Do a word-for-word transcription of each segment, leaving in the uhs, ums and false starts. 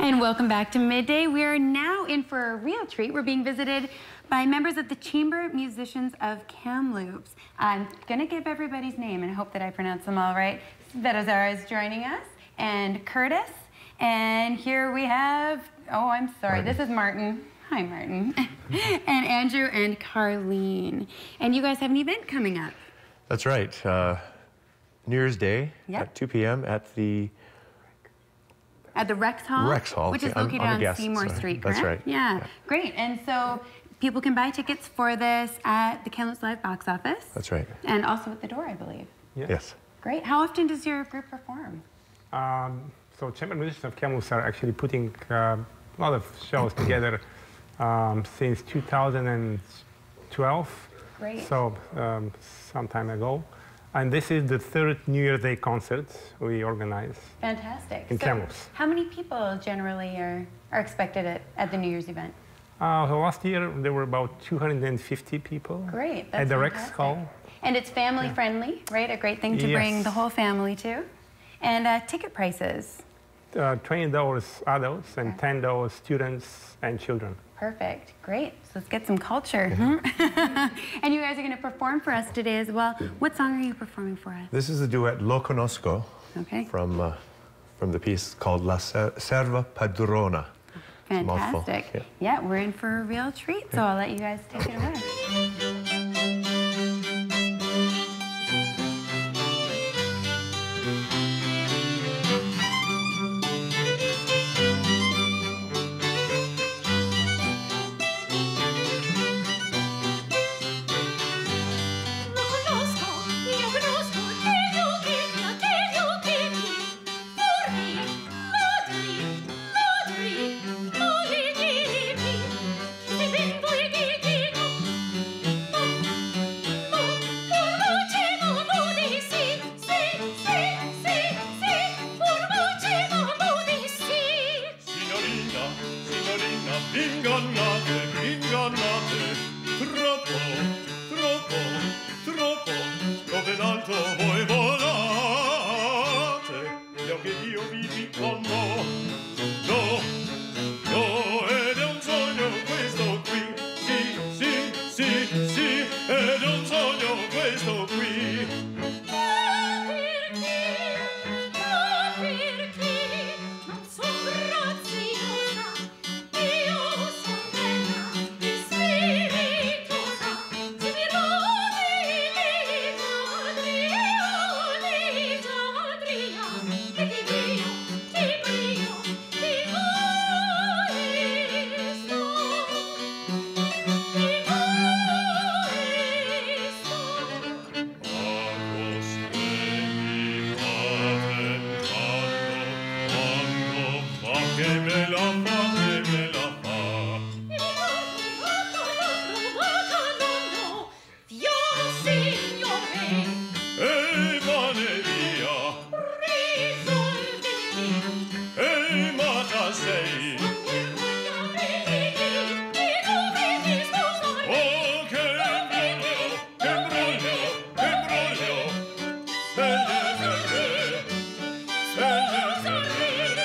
And welcome back to Midday. We are now in for a real treat. We're being visited by members of the Chamber Musicians of Kamloops. I'm going to give everybody's name and hope that I pronounce them all right. Svetozar is joining us, and Curtis. And here we have, oh, I'm sorry, Martin. This is Martin. Hi, Martin. And Andrew and Carlene. And you guys have an event coming up. That's right. Uh, New Year's Day yep. at two P M at the... At the Rex Hall? Rex Hall. Which is on, located on, on guest, Seymour sorry. Street, correct? That's right. Yeah. yeah, great. And so people can buy tickets for this at the Kamloops Live box office. That's right. And also at the door, I believe. Yeah. Yes. Great. How often does your group perform? Um, so Chamber Musicians of Kamloops are actually putting uh, a lot of shows together um, since two thousand twelve. Great. So um, some time ago. And this is the third New Year's Day concert we organize. Fantastic. In so Kamloops. How many people generally are, are expected at, at the New Year's event? Uh, so last year there were about two hundred fifty people. Great. That's at the fantastic. Rex Hall. And it's family yeah. friendly, right? A great thing to yes. bring the whole family to. And uh, ticket prices? Uh, twenty dollars adults and okay. ten dollars students and children. Perfect. Great. So let's get some culture. Mm-hmm. And you guys are going to perform for us today as well. What song are you performing for us? This is the duet Lo Conosco okay. from, uh, from the piece called La Serva Padrona. Fantastic. Yeah. yeah, we're in for a real treat, so I'll let you guys take it away. Ingannate, ingannate, troppo, troppo, troppo, dove in alto voi volate, gli occhi io vi dicono, no, no, ed è un sogno questo qui, sì, sì, sì, sì, ed è un sogno questo qui. Che me la fa, che me la fa. Dio Signore, e vane via, risolvimi, e mata sei. Oh, che imbroglio, che imbroglio, che imbroglio, sveglia, sveglia, sveglia, sveglia.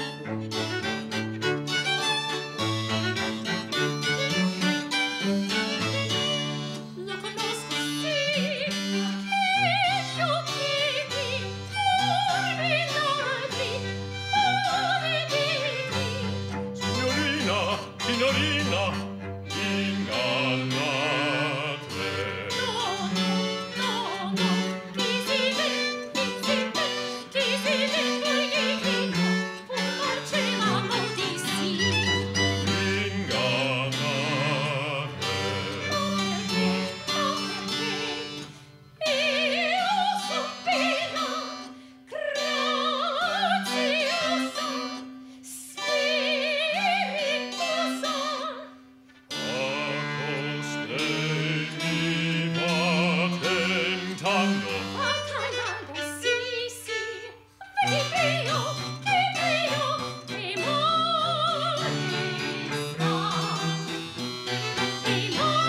Signorina, ingannate. No, no, no, chi si vede, chi si vede, chi si vede, chi no, pur facevamo di sì. Ingannate. Oh, perché, oh, perché, io son piena, graziosa,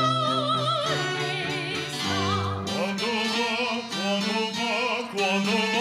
quando va, quando